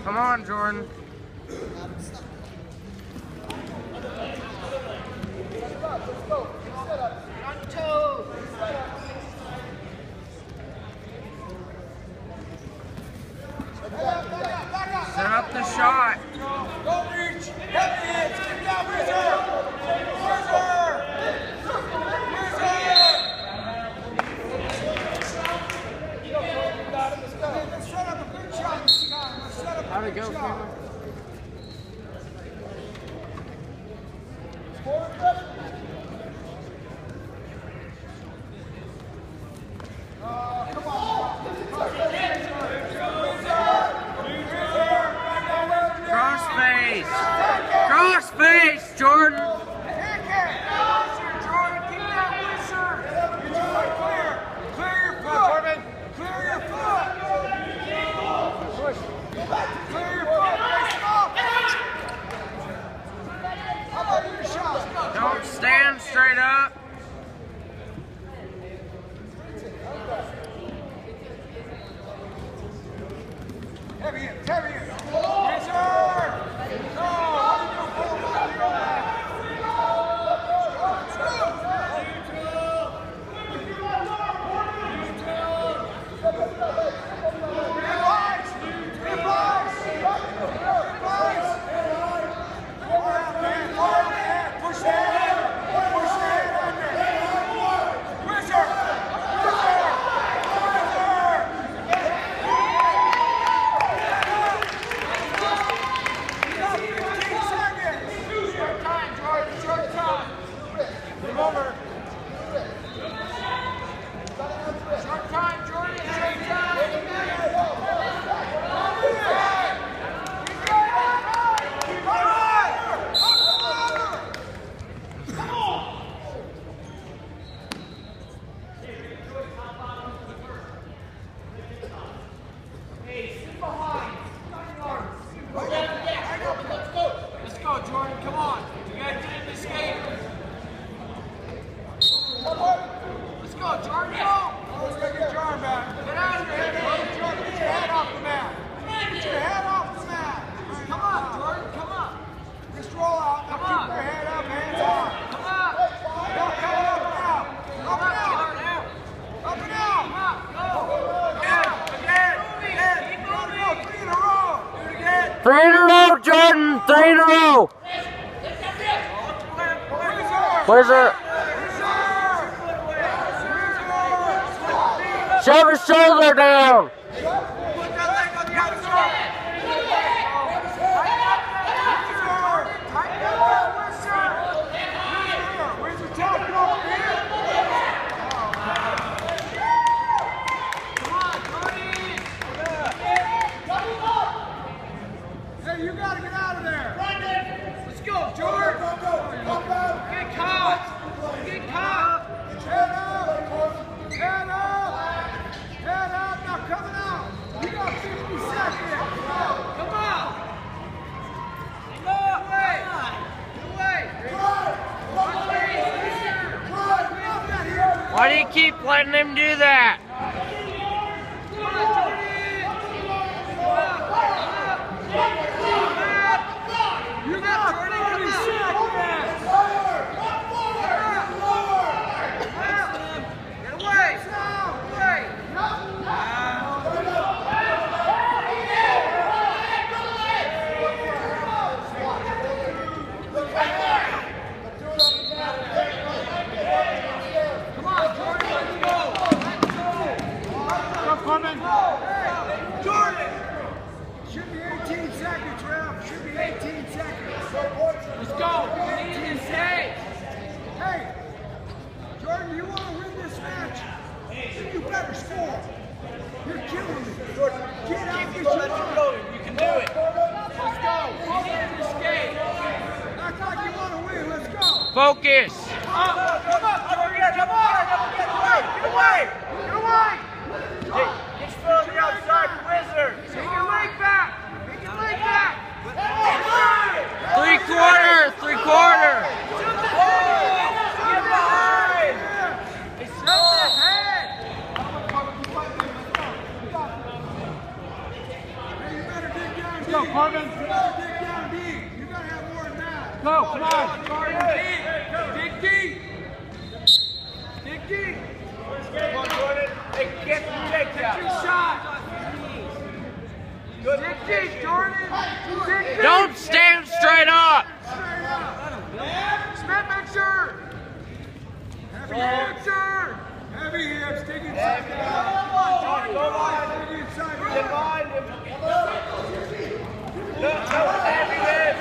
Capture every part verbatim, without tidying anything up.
Come on, Jordan. Let's go. Set up. On your toes. Set up the shot. Don't reach. Heavy hands. Get down, Whizzer. Whizzer. Whizzer. Let's set up a good shot this time. Let's set up a How'd it good go, shot. Freeman? Crossface! Crossface, Jordan! Jordan, keep that Whizzer! Get your foot clear! Clear your foot! Clear your foot! Push! Clear your foot! Face it off! How about your shot? Don't stand straight up. Heavy hands, heavy hands! Whizzer! No! What are you doing? Pull him out of your back! Three in a row, Jordan! Three in a row! Whizzer! Shove his shoulder down! You gotta get out of there! Let's go, George! Get caught! Get caught! Head up! Head up! Head up! Now coming out! You got fifty seconds! Come on! Get away! Get away! Why do you keep letting him do that? Come on, Jordan! You got forty seconds! Get away! Away! Come on, Jordan, let's go! Let's go! Come coming! Jordan! Should be eighteen seconds, Ralph. Should be eighteen seconds. Let's go. eighteen seconds. Hey, Jordan, you want to win this match? Then you better score. You're killing me. Get out this shot. You can do it. Let's go. You need to escape. Act like you want to win. Let's go. Focus! Up. Come on, Jordan. Come on. Get away. Get away. Get away. Hey, get your foot on the outside, Whizzer. Take your leg back. Take your leg back. Three quarter! Three quarter! Get behind. It's up the head. Hey, you better dig down deep. Heavy hips, sir. Heavy hips. Take it inside. Jordan, go line. Take it inside. Get behind him. No, no, heavy hit.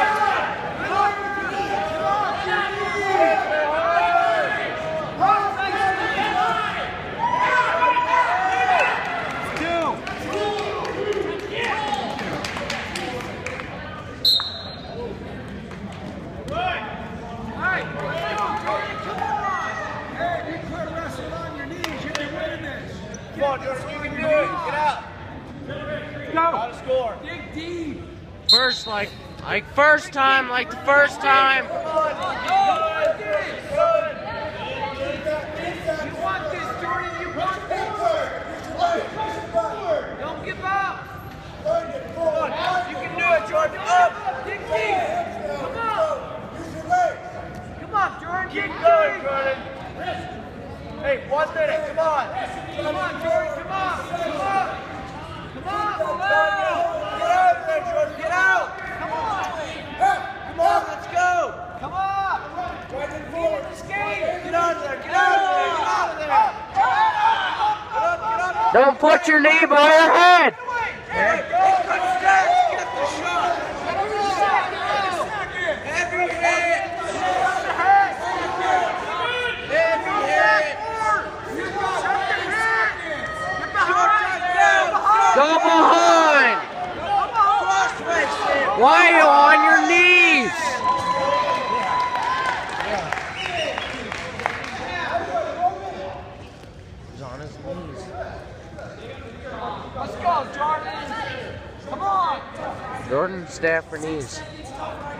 Come on, Jordan, you can do it. Get out. Go. Out of score. Dig deep. First, like, like first time, like the first time. Come on. Good. Good. You want this, Jordan. You want this. Don't give up. Come on. You can do it, Jordan. Up. Dig deep. Come on. Come on, Jordan. Dig Keep going, deep. Jordan. Hey, one minute. Come on. Come on, Jordan. Come on. Come on. Come on. Come Get out there, Jordan. Get out. Come on. Come on, let's go. Come on. Be in this game. Get out of there. Get out of there. Get out of there. Get up, get up. Don't put your knee by your head. Hey, good step. Get the shot. Heavy hit. Heavy hit. Go behind. Why are you on your knees? He's on his knees. Let's go, Jordan. Come on. Jordan Stafford knees.